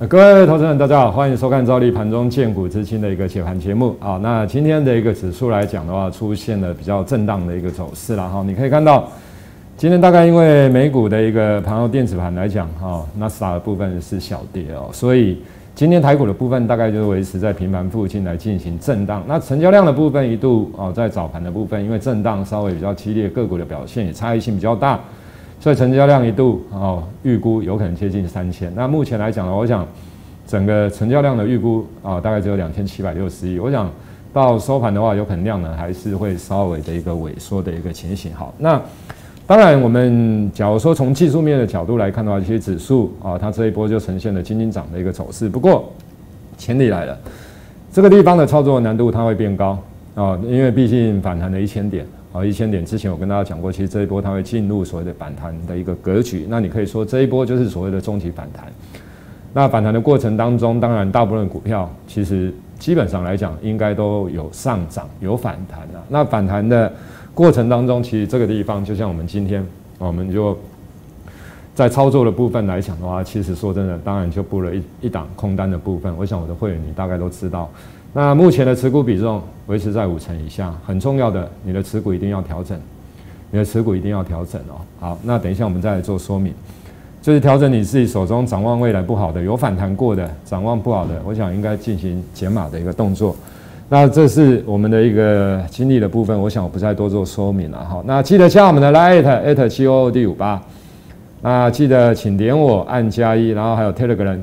各位投资人，大家好，欢迎收看兆利盘中见股知青的一个解盘节目啊。那今天的一个指数来讲的话，出现了比较震荡的一个走势啦。哈，你可以看到，今天大概因为美股的一个盘后电子盘来讲，纳斯达的部分是小跌哦，所以今天台股的部分大概就是维持在平盘附近来进行震荡。那成交量的部分一度在早盘的部分，因为震荡稍微比较激烈，个股的表现也差异性比较大。所以成交量一度预估有可能接近3000。那目前来讲呢，我想整个成交量的预估大概只有2760亿。我想到收盘的话，有可能量呢还是会稍微的一个萎缩的一个情形。好，那当然我们假如说从技术面的角度来看的话，其实指数它这一波就呈现了金涨的一个走势。不过前提来了，这个地方的操作难度它会变高因为毕竟反弹了1000点。1000点之前我跟大家讲过，其实这一波它会进入所谓的反弹的一个格局。那你可以说这一波就是所谓的中期反弹。那反弹的过程当中，当然大部分的股票其实基本上来讲应该都有上涨有反弹啊。那反弹的过程当中，其实这个地方就像我们今天我们就在操作的部分来讲的话，其实说真的，当然就布了一档空单的部分。我想我的会员你大概都知道。那目前的持股比重维持在50%以下，很重要的，你的持股一定要调整，你的持股一定要调整哦。好，那等一下我们再来做说明，就是调整你自己手中展望未来不好的、有反弹过的、展望不好的，我想应该进行减码的一个动作。那这是我们的一个经历的部分，我想我不再多做说明了哈。那记得加我们的 Line@7OOD58。那记得请点我按+1，然后还有 Telegram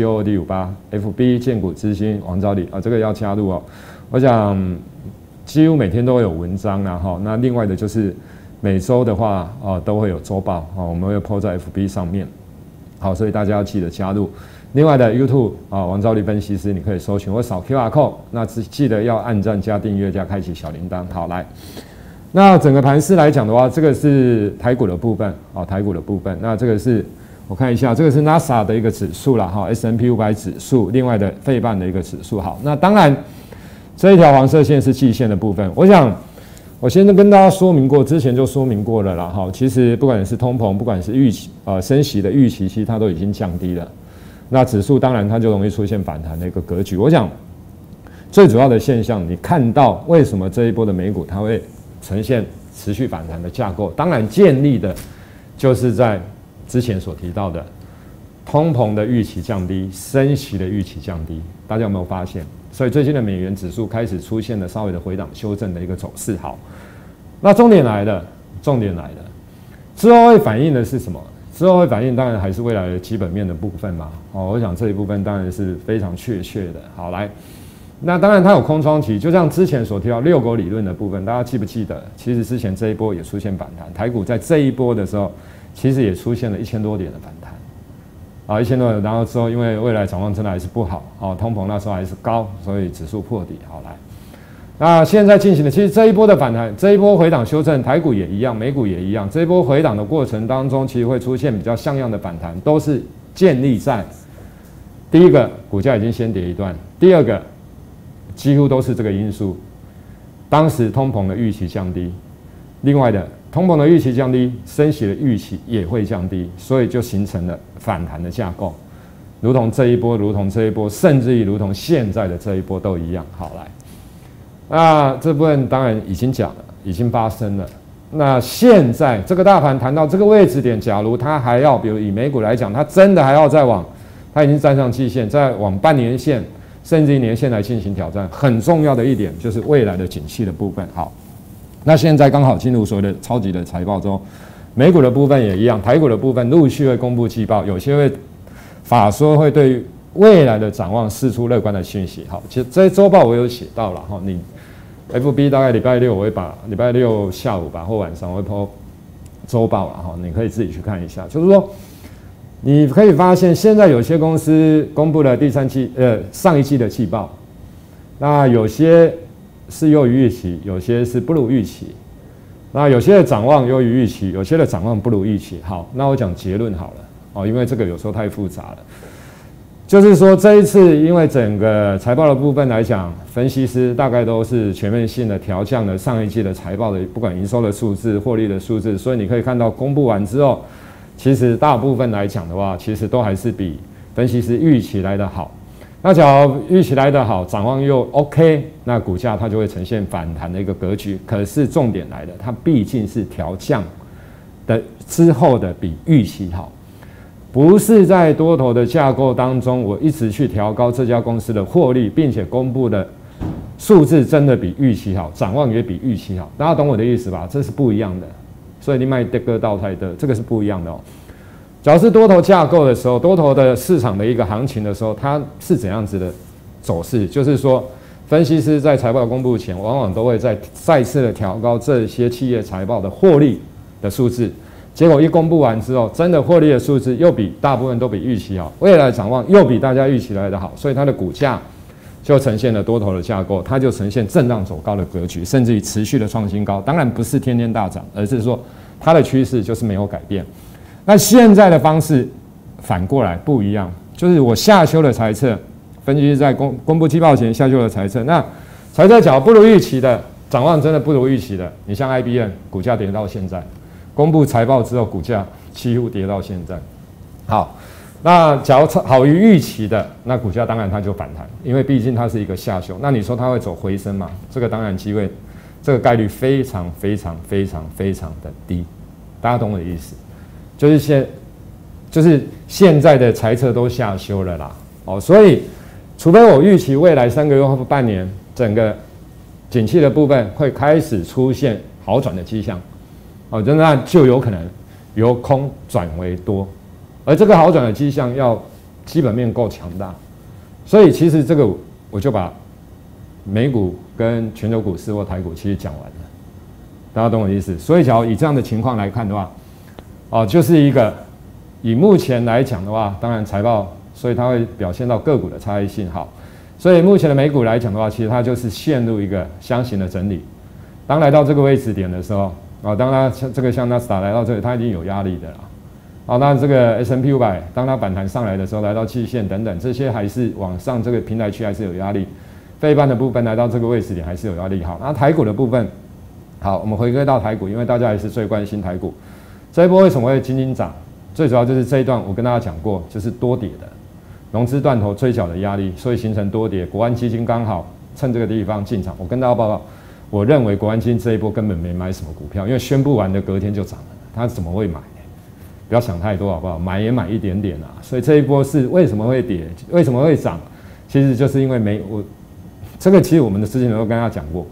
GOOD58，FB 见股知新王兆立这个要加入哦。我想几乎每天都会有文章啦哈。那另外的就是每周的话都会有周报我们会 po 在 FB 上面。好，所以大家要记得加入。另外的 YouTube 王兆立分析师，你可以搜寻或扫 QR code。那记得要按赞加订阅加开启小铃铛。好，来。那整个盘势来讲的话，这个是台股的部分台股的部分。那这个是我看一下，这个是 NASA 的一个指数啦S&P 500指数，另外的费半的一个指数。好，那当然这一条黄色线是季线的部分。我想我先跟大家说明过，之前就说明过了啦其实不管是通膨，不管是预期升息的预期，其实它都已经降低了。那指数当然它就容易出现反弹的一个格局。我想最主要的现象，你看到为什么这一波的美股它会呈现持续反弹的架构，当然建立的就是在之前所提到的通膨的预期降低，升息的预期降低，大家有没有发现？所以最近的美元指数开始出现了稍微的回档修正的一个走势。好，那重点来了，之后会反映的是什么？之后会反映当然还是未来的基本面的部分嘛。我想这一部分当然是非常确切的。好，来。那当然它有空窗期，就像之前所提到遛狗理论的部分，大家记不记得？其实之前这一波也出现反弹，台股在这一波的时候，其实也出现了1000多点的反弹，1000多点，然后之后因为未来展望真的还是不好通膨那时候还是高，所以指数破底。好，来，那现在进行的其实这一波的反弹，这一波回档修正，台股也一样，美股也一样，这一波回档的过程当中，其实会出现比较像样的反弹，都是建立在第一个股价已经先跌一段，第二个。几乎都是这个因素，当时通膨的预期降低，另外的通膨的预期降低，升息的预期也会降低，所以就形成了反弹的架构，如同这一波，甚至于如同现在的这一波都一样。好，来，那这部分当然已经讲了，已经发生了。那现在这个大盘谈到这个位置点，假如它还要，比如以美股来讲，它真的还要再往，它已经站上季线，再往半年线。甚至于年线来进行挑战，很重要的一点就是未来的景气的部分。好，那现在刚好进入所谓的超级的财报中，美股的部分也一样，台股的部分陆续会公布季报，有些会法说会对于未来的展望释出乐观的讯息。好，其实这些周报我有写到了你 FB 大概礼拜六我会把礼拜六下午吧或晚上我会 po 周报了你可以自己去看一下，就是说。你可以发现，现在有些公司公布了上一季的季报，那有些是优于预期，有些是不如预期，那有些的展望优于预期，有些的展望不如预期。好，那我讲结论好了因为这个有时候太复杂了。就是说这一次，因为整个财报的部分来讲，分析师大概都是全面性的调降了上一季的财报的不管营收的数字、获利的数字，所以你可以看到公布完之后。其实大部分来讲的话，其实都还是比分析师预期来的好。那假如预期来的好，展望又 OK， 那股价它就会呈现反弹的一个格局。可是重点来了，它毕竟是调降的之后的比预期好，不是在多头的架构当中，我一直去调高这家公司的获利，并且公布的数字真的比预期好，展望也比预期好。大家懂我的意思吧？这是不一样的。所以你买这个倒台的，这个是不一样的哦。假如是多头架构的时候，多头的市场的一个行情的时候，它是怎样子的走势？就是说，分析师在财报公布前，往往都会再次的调高这些企业财报的获利的数字。结果一公布完之后，真的获利的数字又比大部分都比预期好，未来展望又比大家预期来的好，所以它的股价就呈现了多头的架构，它就呈现震荡走高的格局，甚至于持续的创新高。当然不是天天大涨，而是说它的趋势就是没有改变。那现在的方式反过来不一样，就是我下修了财测，分析师在公布季报前下修了财测，那财测角不如预期的，展望真的不如预期的，你像 IBM 股价跌到现在，公布财报之后股价几乎跌到现在。好，那假如好于预期的，那股价当然它就反弹，因为毕竟它是一个下修。那你说它会走回升吗？这个当然机会，这个概率非常的低。大家懂我的意思？就是现在的财测都下修了啦，哦，所以除非我预期未来3个月或半年整个景气的部分会开始出现好转的迹象，哦，那就有可能由空转为多，而这个好转的迹象要基本面够强大，所以其实这个我就把美股跟全球股市或台股其实讲完了，大家懂我的意思？所以假如以这样的情况来看的话，哦，就是一个以目前来讲的话，当然财报，所以它会表现到个股的差异性好。所以目前的美股来讲的话，其实它就是陷入一个箱型的整理。当来到这个位置点的时候，哦，当它这个像纳斯达来到这里，它已经有压力的了。哦，那这个 S&P 500当它反弹上来的时候，来到季线等等，这些还是往上这个平台区还是有压力。费半的部分来到这个位置点还是有压力。好，那台股的部分，好，我们回归到台股，因为大家还是最关心台股。这一波为什么会轻轻涨？最主要就是这一段我跟大家讲过，就是多跌的融资断头追缴的压力，所以形成多跌。国安基金刚好趁这个地方进场。我跟大家报告，我认为国安基金这一波根本没买什么股票，因为宣布完的隔天就涨了，他怎么会买？不要想太多好不好？买也买一点点啊。所以这一波是为什么会跌，为什么会涨？其实就是因为这个其实我们的之前都跟大家讲过，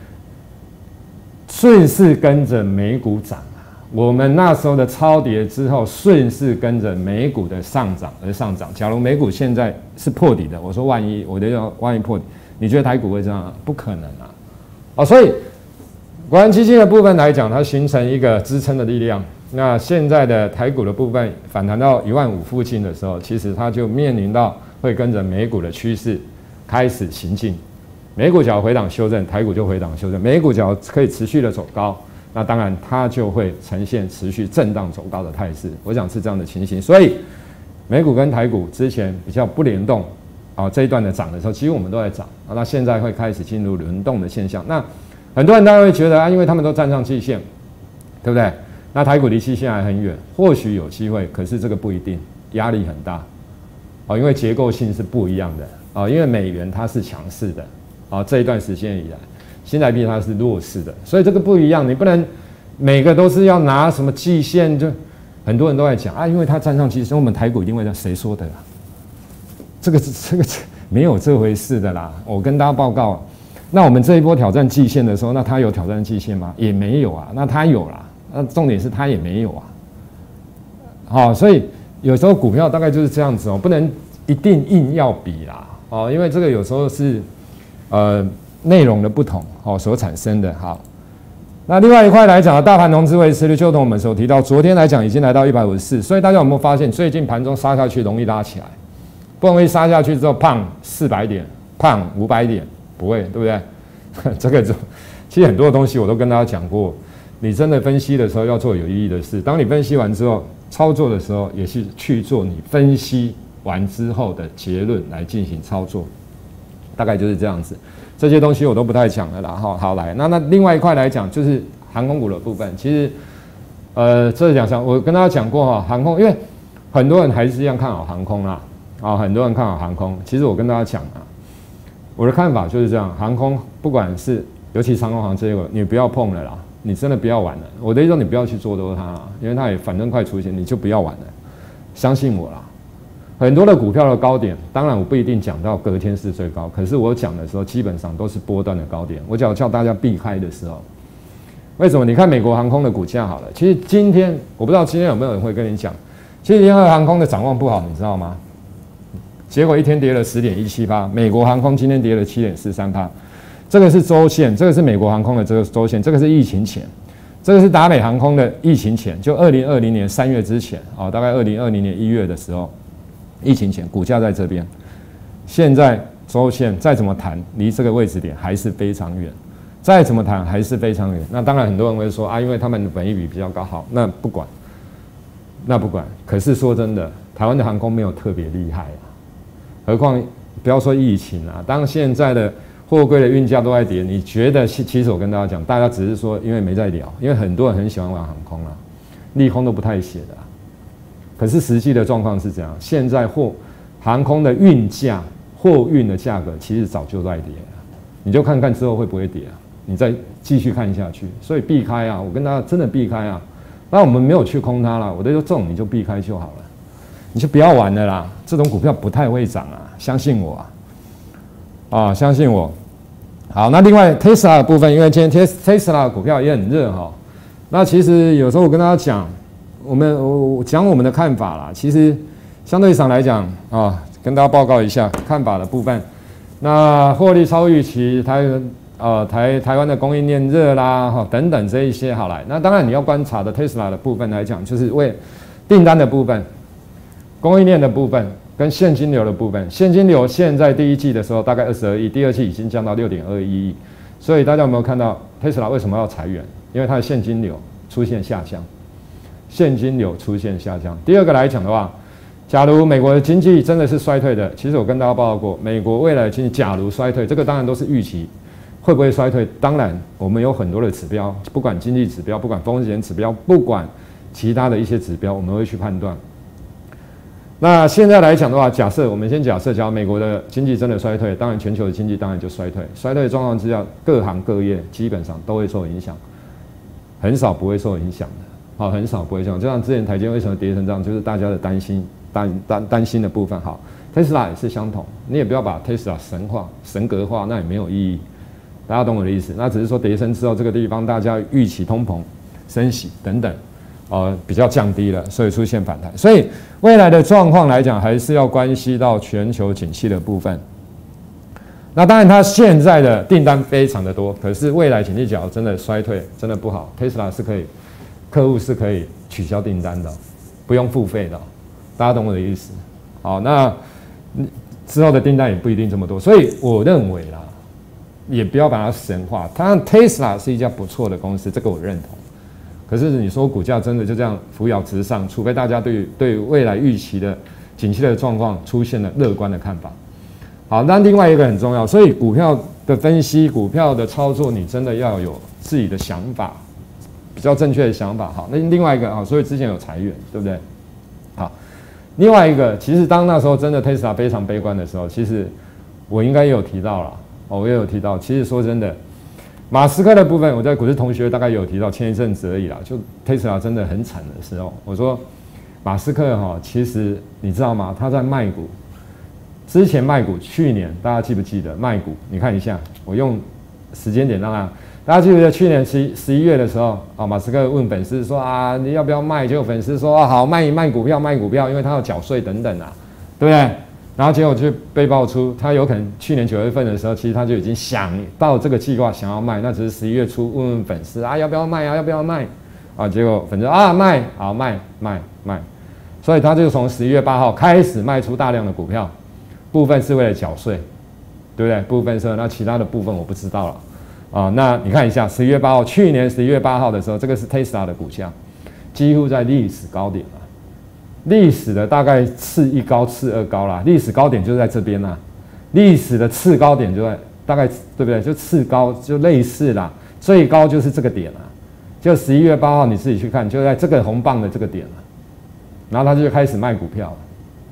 顺势跟着美股涨。我们那时候的超跌之后，顺势跟着美股的上涨而上涨。假如美股现在是破底的，我说万一破底，你觉得台股会这样？不可能啊！哦，所以国安基金的部分来讲，它形成一个支撑的力量。那现在的台股的部分反弹到15000附近的时候，其实它就面临到会跟着美股的趋势开始行进。美股只要回档修正，台股就回档修正；美股只要可以持续的走高，那当然它就会呈现持续震荡走高的态势。我想是这样的情形，所以美股跟台股之前比较不联动啊，这一段的涨的时候，其实我们都在涨啊，那现在会开始进入轮动的现象。那很多人当然会觉得啊，因为他们都站上季线，对不对？那台股离季线还很远，或许有机会，可是这个不一定，压力很大啊，因为结构性是不一样的啊，因为美元它是强势的啊，这一段时间以来。新台币它是弱势的，所以这个不一样，你不能每个都是要拿什么季线，就很多人都在讲啊，因为它站上季线，我们台股一定会这样，谁说的啦？这个没有这回事的啦！我跟大家报告，那我们这一波挑战季线的时候，那它有挑战季线吗？也没有啊，那它有啦，那重点是它也没有啊。好，所以有时候股票大概就是这样子哦，不能一定硬要比啦哦，因为这个有时候是内容的不同所产生的。好，那另外一块来讲，大盘融资维持率就同我们所提到，昨天来讲已经来到154，所以大家有没有发现，最近盘中杀下去容易拉起来，不容易杀下去之后胖400点，胖500点，不会，对不对？这个其实很多的东西我都跟大家讲过，你真的分析的时候要做有意义的事，当你分析完之后，操作的时候也是去做你分析完之后的结论来进行操作，大概就是这样子。这些东西我都不太讲了啦。好来，那另外一块来讲，就是航空股的部分。其实，这2项我跟大家讲过航空，因为很多人还是一样看好航空啦。 啊，很多人看好航空。其实我跟大家讲啊，我的看法就是这样，航空不管是尤其长荣航这个，你不要碰了啦，你真的不要玩了。我的意思说，你不要去做多它啦，因为它也反正快出现，你就不要玩了，相信我啦。很多的股票的高点，当然我不一定讲到隔天是最高，可是我讲的时候基本上都是波段的高点。我叫大家避开的时候，为什么？你看美国航空的股价好了，其实今天我不知道今天有没有人会跟你讲，其实联合航空的展望不好，你知道吗？结果一天跌了10.17%，美国航空今天跌了7.43%，这个是周线，这个是美国航空的这个周线，这个是疫情前，这个是达美航空的疫情前，就2020年3月之前啊，大概2020年1月的时候。疫情前股价在这边，现在周线再怎么谈，离这个位置点还是非常远，再怎么谈还是非常远。那当然很多人会说啊，因为他们的本益比比较高，好，那不管。可是说真的，台湾的航空没有特别厉害啊，何况不要说疫情啊，当现在的货柜的运价都在跌，你觉得其实我跟大家讲，大家只是说因为没在聊，因为很多人很喜欢玩航空啊，利空都不太写的啊。可是实际的状况是怎样？现在航空的运价、货运的价格其实早就在跌了，你就看看之后会不会跌啊？你再继续看下去，所以避开啊！我跟大家真的避开啊！那我们没有去空它了，我的就这种你就避开就好了，你就不要玩了啦！这种股票不太会涨啊，相信我啊！相信我。好，那另外 Tesla 的部分，因为今天 Tesla 的股票也很热哈。那其实有时候我跟大家讲。我讲我们的看法啦，其实相对上来讲啊，跟大家报告一下看法的部分。那获利超预期，台湾的供应链热啦，等等这一些好来。那当然你要观察的 Tesla 的部分来讲，就是为订单的部分、供应链的部分跟现金流的部分。现金流现在第一季的时候大概22亿，第二季已经降到6.21亿。所以大家有没有看到 Tesla 为什么要裁员？因为它的现金流出现下降。现金流出现下降。第二个来讲的话，假如美国的经济真的是衰退的，其实我跟大家报告过，美国未来的经济假如衰退，这个当然都是预期，会不会衰退？当然，我们有很多的指标，不管经济指标，不管风险指标，不管其他的一些指标，我们会去判断。那现在来讲的话，我们先假设，假如美国的经济真的衰退，当然全球的经济当然就衰退。衰退的状况之下，各行各业基本上都会受影响，很少不会受影响的。好，很少不会这样。就像之前台积为什么跌成这样，就是大家的担心的部分。好 ，Tesla 也是相同，你也不要把 Tesla 神格化，那也没有意义。大家懂我的意思？那只是说跌升之后，这个地方大家预期通膨、升息等等，比较降低了，所以出现反弹。所以未来的状况来讲，还是要关系到全球景气的部分。那当然，它现在的订单非常的多，可是未来景气假如真的衰退，真的不好 ，Tesla 是可以。客户是可以取消订单的，不用付费的，大家懂我的意思？好，那之后的订单也不一定这么多，所以我认为啦，也不要把它神化。当然 ，Tesla 是一家不错的公司，这个我认同。可是你说股价真的就这样扶摇直上，除非大家对未来预期的景气的状况出现了乐观的看法。好，那另外一个很重要，所以股票的分析、股票的操作，你真的要有自己的想法。比较正确的想法，好，那另外一个啊，所以之前有裁员，对不对？好，另外一个，其实当那时候真的 Tesla 非常悲观的时候，其实我应该也有提到了，我也有提到，其实说真的，马斯克的部分，我在股市同学大概有提到，前一阵子而已啦，就 Tesla 真的很惨的时候，我说马斯克其实你知道吗？他在卖股，之前卖股，去年大家记不记得卖股？你看一下，我用时间点让大家记不记得去年11月的时候啊，马斯克问粉丝说啊，你要不要卖？结果粉丝说啊，好，卖股票，因为他要缴税等等啊，对不对？然后结果就被爆出，他有可能去年9月份的时候，其实他就已经想到这个计划想要卖，那只是11月初问粉丝啊，要不要卖啊？要不要卖？啊，结果粉丝啊卖，好卖，所以他就从11月8号开始卖出大量的股票，部分是为了缴税，对不对？部分是，那其他的部分我不知道了。那你看一下11月8号，去年11月8号的时候，这个是 Tesla 的股价，几乎在历史高点了，历史的大概次一高、次二高啦，历史高点就在这边啦，历史的次高点就在大概对不对？就次高就类似啦，最高就是这个点啦，就11月8号你自己去看，就在这个红棒的这个点了，然后他就开始卖股票了，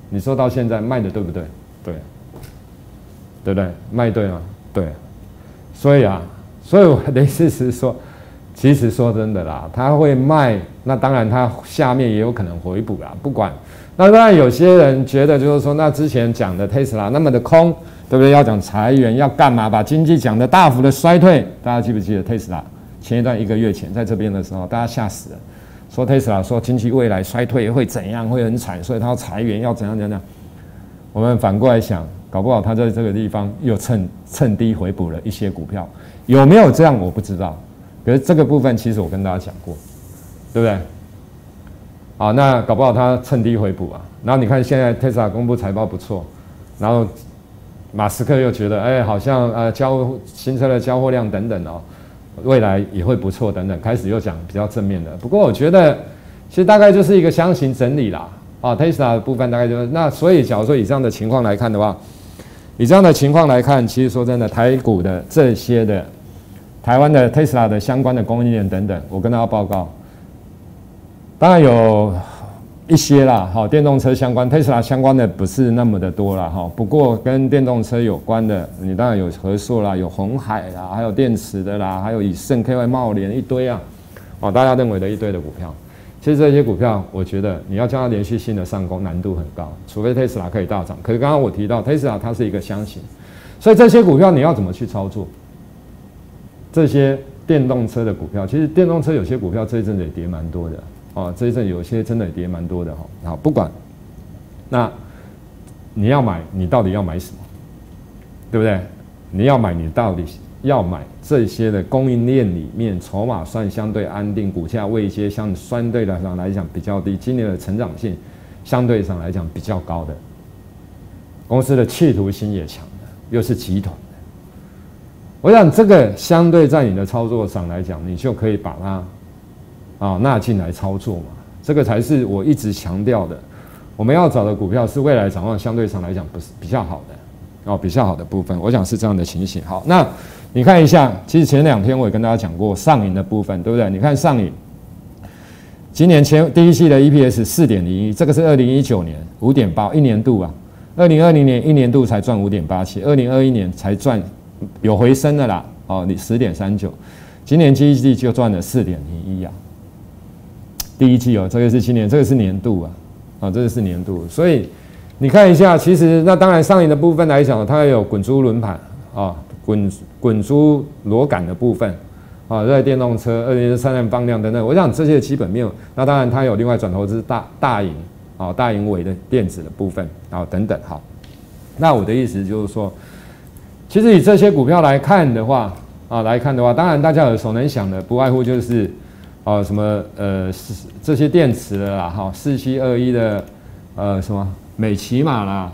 你说到现在卖的对不对？对，对不对？卖对吗？对。所以我的意思是说，其实说真的啦，它会卖，那当然它下面也有可能回补啦，不管。那当然有些人觉得就是说，那之前讲的 Tesla 那么的空，对不对？要讲裁员，要干嘛？把经济讲的大幅的衰退，大家记不记得 Tesla 前一段1个月前在这边的时候，大家吓死了，说 Tesla 说经济未来衰退会怎样，会很惨，所以他要裁员，要怎样怎样。我们反过来想，搞不好他在这个地方又趁低回补了一些股票，有没有这样我不知道。可是这个部分其实我跟大家讲过，对不对？好，那搞不好他趁低回补啊。然后你看现在 Tesla 公布财报不错，然后马斯克又觉得，好像新车的交货量等等哦，未来也会不错等等，开始又讲比较正面的。不过我觉得其实大概就是一个箱型整理啦。Tesla 的部分大概就是那，所以假如说以这样的情况来看的话，以这样的情况来看，其实说真的，台股的这些的台湾的 Tesla 的相关的供应链等等，我跟大家报告，当然有一些啦，电动车相关 Tesla 相关的不是那么的多啦，不过跟电动车有关的，你当然有和硕啦，有鸿海啦，还有电池的啦，还有以盛 KY 茂联一堆啊，大家认为的一堆的股票。其实这些股票，我觉得你要叫它连续性的上攻难度很高，除非 Tesla 可以大涨。可是刚刚我提到 Tesla 它是一个箱型，所以这些股票你要怎么去操作？这些电动车的股票，其实电动车有些股票这一阵子也跌蛮多的这一阵有些真的也跌蛮多的好，不管，那你要买，你到底要买什么？对不对？你要买，你到底要买这些的供应链里面，筹码算相对安定，股价位阶相对上来讲比较低，今年的成长性相对上来讲比较高的，公司的企图心也强的，又是集团的。我想这个相对在你的操作上来讲，你就可以把它纳进来操作嘛。这个才是我一直强调的，我们要找的股票是未来展望相对上来讲不是比较好的比较好的部分，我想是这样的情形。好，那你看一下，其实前2天我也跟大家讲过上影的部分，对不对？你看上影，今年第一季的 EPS 4.01，这个是2019年5.8，一年度啊，2020年一年度才赚5.87，2021年才赚有回升的啦，你10.39，今年第一季就赚了4.01啊，第一季这个是今年，这个是年度啊，这个是年度，所以你看一下，其实那当然上影的部分来讲，它有滚珠轮盘滚珠螺杆的部分热电动车、2.3万放量等等，我想这些基本面，那当然它有另外转投资大银尾的电子的部分等等。好，那我的意思就是说，其实以这些股票来看的话当然大家耳熟能详的，不外乎就是什么这些电池的啦4721的什么美骑马啦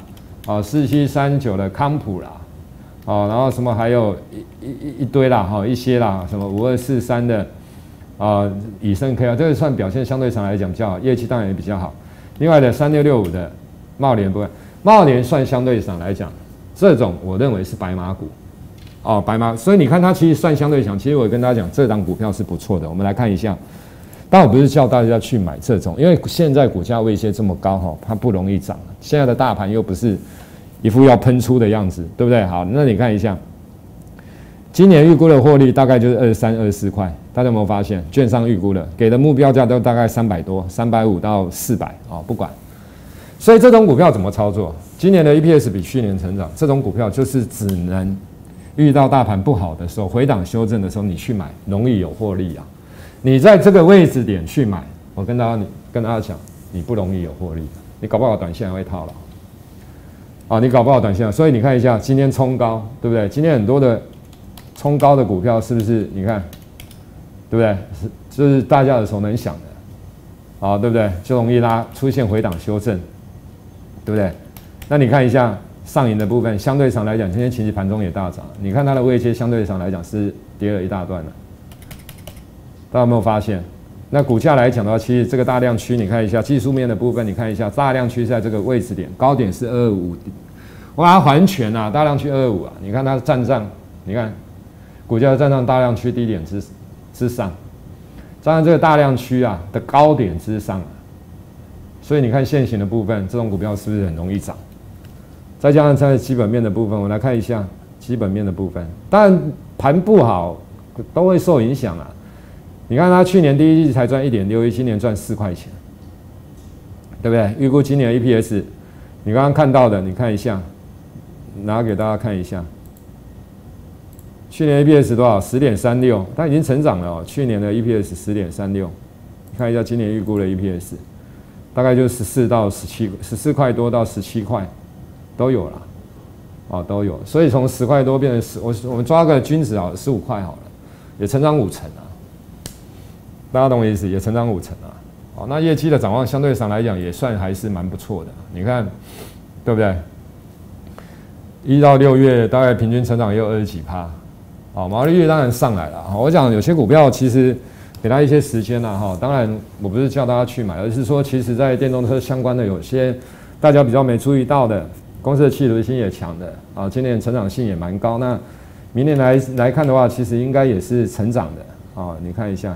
4739的康普啦。然后什么还有一堆啦，一些啦，什么5243的以盛 K 这个算表现相对上来讲比较好，业绩当然也比较好。另外的3665的茂联部分，茂联算相对上来讲，这种我认为是白马股白马，所以你看它其实算相对强。其实我跟大家讲，这档股票是不错的，我们来看一下。但我不是叫大家去买这种，因为现在股价位阶这么高它不容易涨。现在的大盘又不是一副要喷出的样子，对不对？好，那你看一下，今年预估的获利大概就是23、24块，大家有没有发现？券商预估的给的目标价都大概300多，350到400不管。所以这种股票怎么操作？今年的 EPS 比去年成长，这种股票就是只能遇到大盘不好的时候，回档修正的时候，你去买，容易有获利啊。你在这个位置点去买，我跟大家讲，你不容易有获利，你搞不好短线还会套牢。你搞不好短线，所以你看一下今天冲高，对不对？今天很多的冲高的股票是不是？你看，对不对？就是大家耳熟能详的，对不对？就容易出现回档修正，对不对？那你看一下上影的部分，相对上来讲，今天其实盘中也大涨，你看它的位阶相对上来讲是跌了一大段了，大家有没有发现？那股价来讲的话，其实这个大量区，你看一下技术面的部分，你看一下大量区在这个位置点，高点是225，我把它还全啊，大量区225你看它站上，你看股价站上大量区低点之上，站上这个大量区的高点之上， 所以你看现行的部分，这种股票是不是很容易涨？再加上在基本面的部分，我来看一下基本面的部分。当然盘不好都会受影响啊。你看它去年第一季才赚1.61，今年赚4块钱，对不对？预估今年的 EPS， 你刚刚看到的，你看一下，拿给大家看一下。去年 EPS 多少？10.36，它已经成长了哦。去年的 EPS 10.36，你看一下今年预估的 EPS， 大概就14到17，14块多到17块。都有了，啊，都有，所以从10块多变成我们抓个均值啊，15块好了，也成长5成啊，大家懂我意思？也成长5成啊，好，那业绩的展望相对上来讲也算还是蛮不错的，你看，对不对？1到6月大概平均成长也有20几%，好，毛利率当然上来了。我讲有些股票其实给它一些时间啦，哈，当然我不是叫大家去买，而是说其实在电动车相关的有些大家比较没注意到的。公司的企图心也强的啊，今年成长性也蛮高。那明年来看的话，其实应该也是成长的啊。你看一下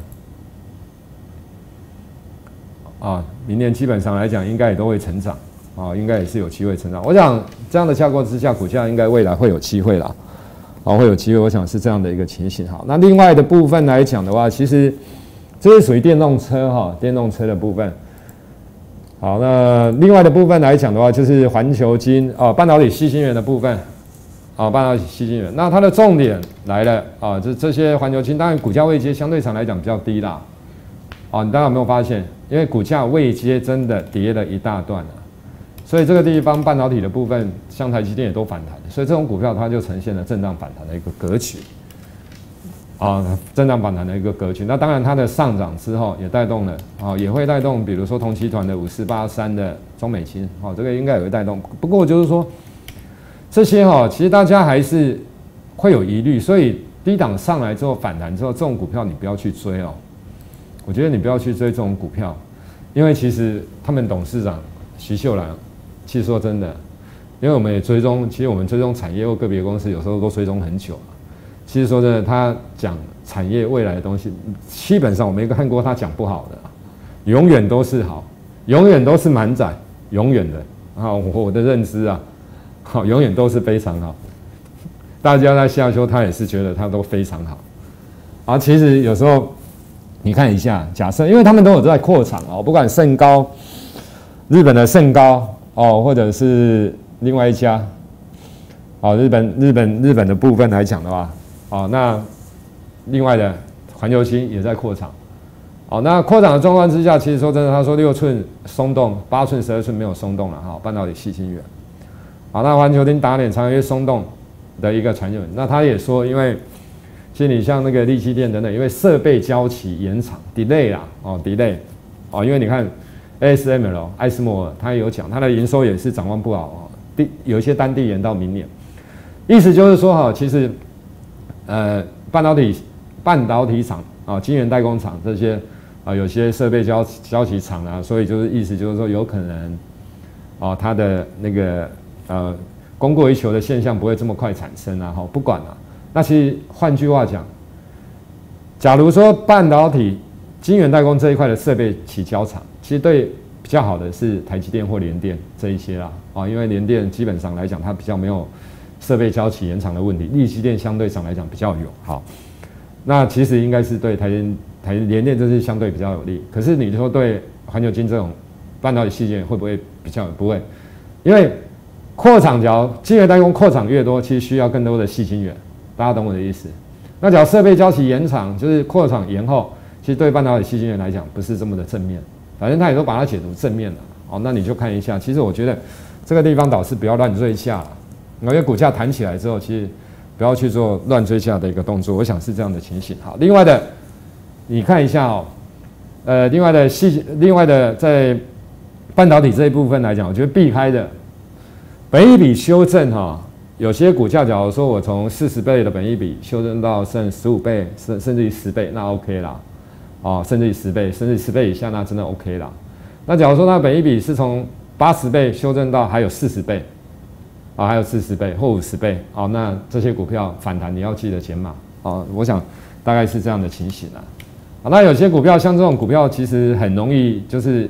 啊，明年基本上来讲应该也都会成长啊，应该也是有机会成长。我想这样的架构之下，股价应该未来会有机会啦，啊，会有机会。我想是这样的一个情形。好，那另外的部分来讲的话，其实这是属于电动车哈，电动车的部分。好，那另外的部分来讲的话，就是环球晶啊，半导体矽晶圆的部分啊，半导体矽晶圆。那它的重点来了啊，这些环球晶，当然股价位阶相对上来讲比较低啦。啊，你大家有没有发现？因为股价位阶真的跌了一大段了，所以这个地方半导体的部分，像台积电也都反弹，所以这种股票它就呈现了震荡反弹的一个格局。啊，震荡反弹的一个格局。那当然，它的上涨之后也带动了啊，也会带动，比如说同期团的5483的中美晶，哦，这个应该也会带动。不过就是说，这些哈，其实大家还是会有疑虑，所以低档上来之后反弹之后，这种股票你不要去追哦。我觉得你不要去追这种股票，因为其实他们董事长徐秀兰，其实说真的，因为我们也追踪，其实我们追踪产业或个别公司，有时候都追踪很久了。其实说真的，他讲产业未来的东西，基本上我没看过他讲不好的，永远都是好，永远都是满载，永远的啊，我的认知啊，好，永远都是非常好。大家在下修，他也是觉得他都非常好。啊，其实有时候你看一下，假设因为他们都有在扩厂哦，不管盛高、日本的盛高哦，或者是另外一家，哦，日本的部分来讲的话。哦，那另外的环球晶也在扩厂。哦，那扩厂的状况之下，其实说真的，他说6寸松动，8寸、12寸没有松动了哈，半导体矽晶圆。好，那环球晶打脸长约松动的一个传闻。那他也说，因为其实你像那个力积电等等，因为设备交期延长 delay 啦，哦 delay， 哦，因为你看 ASML 艾斯摩尔他也有讲，他的营收也是展望不好哦，有一些单递延到明年。意思就是说哈，其实。半导体厂啊，晶圆代工厂这些啊，有些设备交期厂啊，所以就是意思就是说，有可能啊，它的那个供过于求的现象不会这么快产生啊。不管了，那其实换句话讲，假如说半导体晶圆代工这一块的设备起交厂，其实对比较好的是台积电或联电这一些啦啊，因为联电基本上来讲，它比较没有。设备交期延长的问题，力积电相对上来讲比较有好，那其实应该是对联电这是相对比较有利。可是你说对环球晶这种半导体矽晶圆会不会比较不会？因为扩厂，假如晶圆代工扩厂越多，其实需要更多的矽晶圆，大家懂我的意思？那假如设备交期延长，就是扩厂延后，其实对半导体矽晶圆来讲不是这么的正面。反正他也都把它解读正面了，哦，那你就看一下。其实我觉得这个地方倒是不要乱追价了。因为股价弹起来之后，其实不要去做乱追价的一个动作，我想是这样的情形。好，另外的，你看一下哦，另外的在半导体这一部分来讲，我觉得避开的本益比修正哈，有些股价，假如说我从40倍的本益比修正到剩15倍，甚至于10倍，那 OK 啦，哦，甚至于10倍，甚至10倍以下，那真的 OK 啦。那假如说它本益比是从80倍修正到还有40倍。啊，还有40倍或50倍，哦，那这些股票反弹你要记得减码，哦，我想大概是这样的情形啊。那有些股票像这种股票，其实很容易就是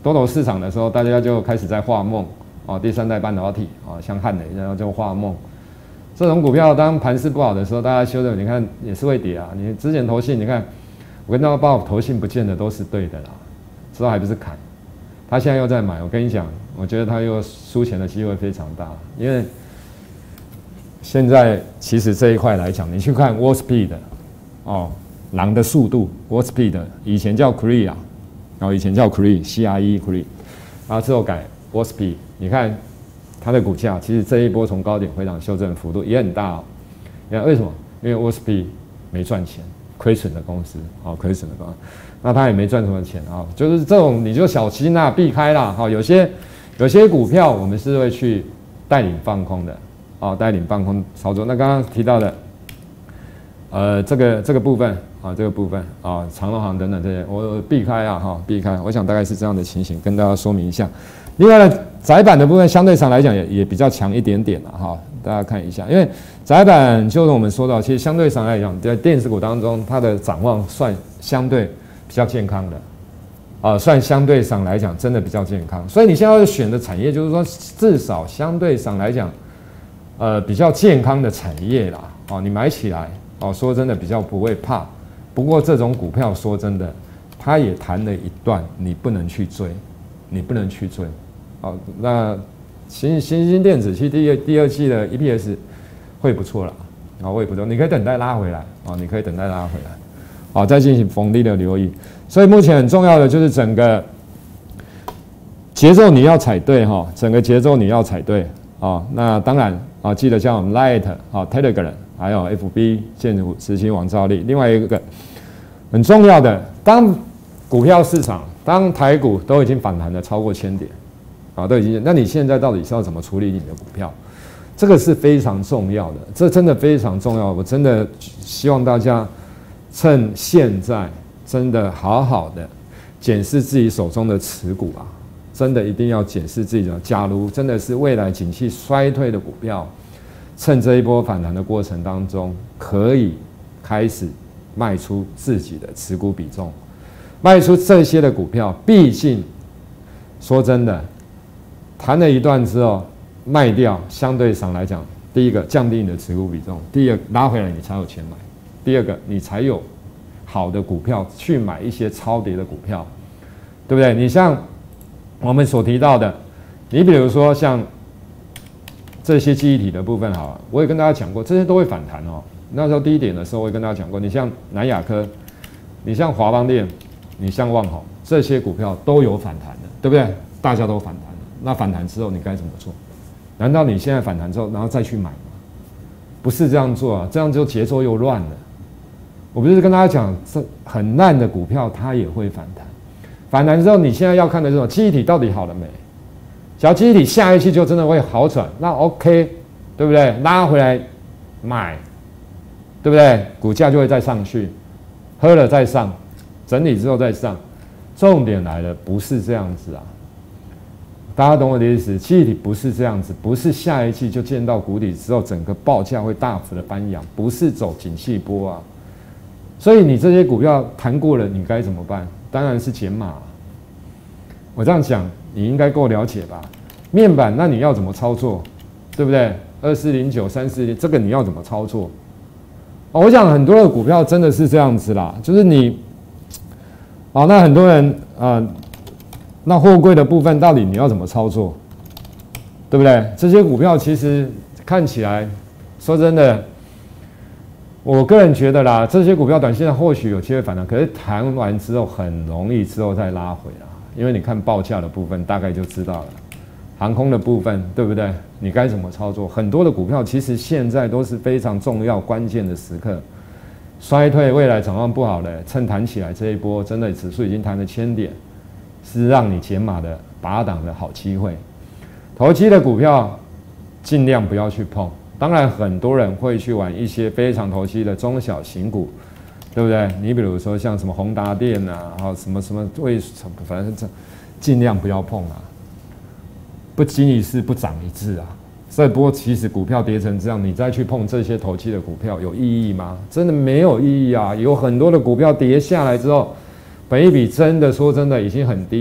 多头市场的时候，大家就开始在画梦哦，第三代半导体哦，像汉磊，然后就画梦。这种股票当盘势不好的时候，大家修的，你看也是会跌啊。你之前投信，你看我跟大家报，投信不见得都是对的啦，之后还不是砍。他现在又在买，我跟你讲，我觉得他又输钱的机会非常大，因为现在其实这一块来讲，你去看 Wall Speed 哦，狼的速度 Wall Speed 以前叫 Cree 啊，然后以前叫 Cree， 然后之后改 Wall Speed， 你看它的股价，其实这一波从高点回档修正幅度也很大哦。你看为什么？因为 Wall Speed 没赚钱，亏损的公司，哦，亏损的公司。那他也没赚什么钱啊，就是这种你就小心啦，避开啦。好，有些股票我们是会去带领放空的，哦，带领放空操作。那刚刚提到的，这个部分啊，这个部分啊，长荣航等等这些，我避开啊，哈，避开。我想大概是这样的情形，跟大家说明一下。另外呢，载板的部分相对上来讲也比较强一点点了哈，大家看一下，因为载板就是我们说到，其实相对上来讲，在电子股当中，它的展望算相对比较健康的，算相对上来讲真的比较健康。所以你现在要选的产业，就是说至少相对上来讲，比较健康的产业啦，哦，你买起来，哦，说真的比较不会怕。不过这种股票说真的，它也谈了一段，你不能去追，你不能去追。好，那新兴电子其实第二季的 EPS 会不错啦，啊，会不错，你可以等待拉回来，啊，你可以等待拉回来。好，再进行逢低的留意，所以目前很重要的就是整个节奏你要踩对哈，整个节奏你要踩对啊。那当然啊，记得像我们 Light 啊、Telegram 还有 FB 建股执行网照例。另外一个很重要的，当股票市场当台股都已经反弹了超过1000点啊，都已经，那你现在到底是要怎么处理你的股票？这个是非常重要的，这真的非常重要。我真的希望大家趁现在真的好好的检视自己手中的持股啊，真的一定要检视自己的。假如真的是未来景气衰退的股票，趁这一波反弹的过程当中，可以开始卖出自己的持股比重，卖出这些的股票。毕竟说真的，谈了一段之后卖掉，相对上来讲，第一个降低你的持股比重，第二拉回来你才有钱买。第二个，你才有好的股票去买一些超跌的股票，对不对？你像我们所提到的，你比如说像这些记忆体的部分，好了，我也跟大家讲过，这些都会反弹哦。那时候低点的时候，我也跟大家讲过，你像南亚科，你像华邦电，你像旺宏，这些股票都有反弹的，对不对？大家都反弹了，那反弹之后你该怎么做？难道你现在反弹之后，然后再去买吗？不是这样做啊，这样就节奏又乱了。我不是跟大家讲，这很烂的股票它也会反弹，反弹之后你现在要看的是什么？记忆体到底好了没？只要记忆体下一期就真的会好转，那 OK， 对不对？拉回来买，对不对？股价就会再上去，喝了再上，整理之后再上。重点来了，不是这样子啊！大家懂我的意思？记忆体不是这样子，不是下一季就见到谷底之后，整个报价会大幅的翻扬，不是走景气波啊。所以你这些股票谈过了，你该怎么办？当然是减码。我这样讲，你应该够了解吧？面板，那你要怎么操作？对不对？2409、340，这个你要怎么操作？哦，我想很多的股票真的是这样子啦，就是你，哦，那很多人那货柜的部分到底你要怎么操作？对不对？这些股票其实看起来，说真的。我个人觉得啦，这些股票短线或许有机会反弹，可是弹完之后很容易之后再拉回啦，因为你看报价的部分大概就知道了，航空的部分对不对？你该怎么操作？很多的股票其实现在都是非常重要关键的时刻，衰退未来展望不好的，趁弹起来这一波，真的指数已经弹了1000点，是让你减码的拔档的好机会。投机的股票尽量不要去碰。当然，很多人会去玩一些非常投机的中小型股，对不对？你比如说像什么宏达电啊，然后什么反正这尽量不要碰啊。不经一事不长一智啊。这波其实股票跌成这样，你再去碰这些投机的股票有意义吗？真的没有意义啊！有很多的股票跌下来之后，本益比真的说真的已经很低，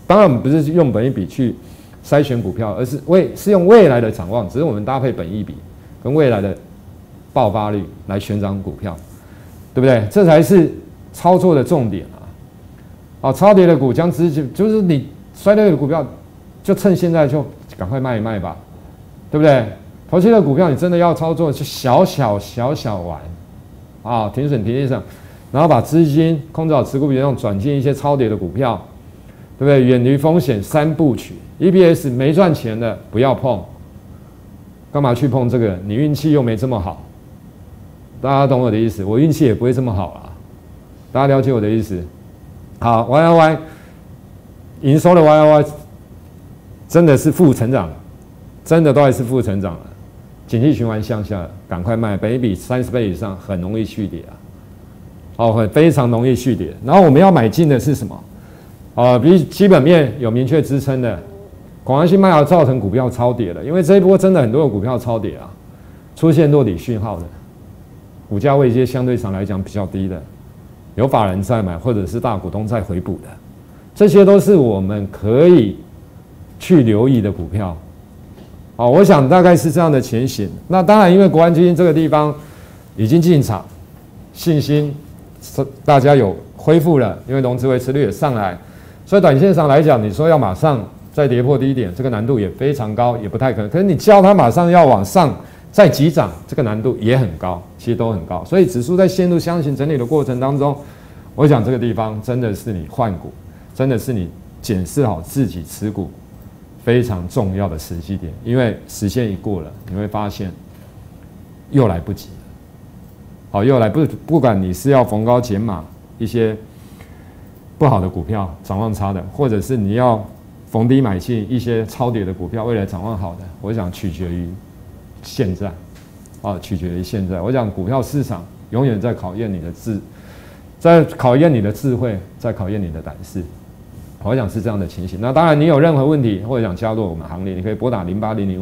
当然我们不是用本益比去筛选股票，而是用未来的展望，只是我们搭配本益比跟未来的爆发率来选涨股票，对不对？这才是操作的重点啊！哦，超跌的股将资金就是你衰退的股票，就趁现在就赶快卖一卖吧，对不对？投机的股票你真的要操作，就小玩啊，停损停利上，然后把资金控制好持股比重，转进一些超跌的股票，对不对？远离风险3部曲 ，EPS 没赚钱的不要碰，干嘛去碰这个？你运气又没这么好，大家懂我的意思？我运气也不会这么好啦，大家了解我的意思？好 ，YOY 营收的 YOY 真的是负成长，真的都还是负成长了。景气循环向下，赶快卖，本益比30倍以上，很容易续跌啊！哦，非常容易续跌。然后我们要买进的是什么？比基本面有明确支撑的，广安新卖要造成股票超跌了，因为这一波真的很多的股票超跌啊，出现落底讯号的，股价位阶相对上来讲比较低的，有法人在买，或者是大股东在回补的，这些都是我们可以去留意的股票。好，我想大概是这样的情形。那当然，因为国安基金这个地方已经进场，信心大家有恢复了，因为融资维持率也上来，所以短线上来讲，你说要马上再跌破低点，这个难度也非常高，也不太可能。可是你叫它马上要往上再急涨，这个难度也很高，其实都很高。所以指数在陷入箱型整理的过程当中，我想这个地方真的是你换股，真的是你检视好自己持股非常重要的时机点，因为时限一过了，你会发现又来不及了。好，又来不管你是要逢高减码一些不好的股票，展望差的，或者是你要逢低买进一些超跌的股票，未来展望好的，我想取决于现在，取决于现在。我想股票市场永远在考验你的在考验你的智慧，在考验你的胆识。我想是这样的情形。那当然，你有任何问题或者想加入我们行列，你可以拨打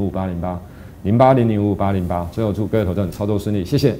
08005808080808。最后祝各位投资人操作顺利，谢谢。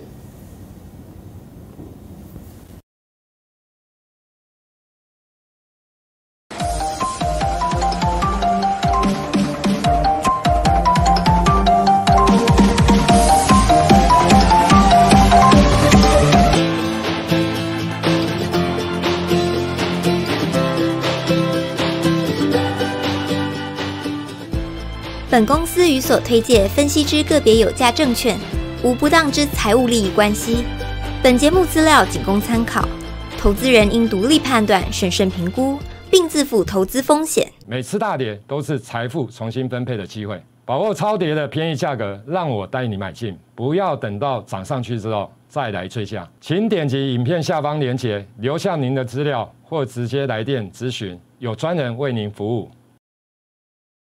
本公司与所推介分析之个别有价证券无不当之财务利益关系。本节目资料仅供参考，投资人应独立判断、审慎评估，并自负投资风险。 每次大跌都是财富重新分配的机会，把握超跌的便宜价格，让我带你买进，不要等到涨上去之后再来追价。请点击影片下方连结，留下您的资料，或直接来电咨询，有专人为您服务。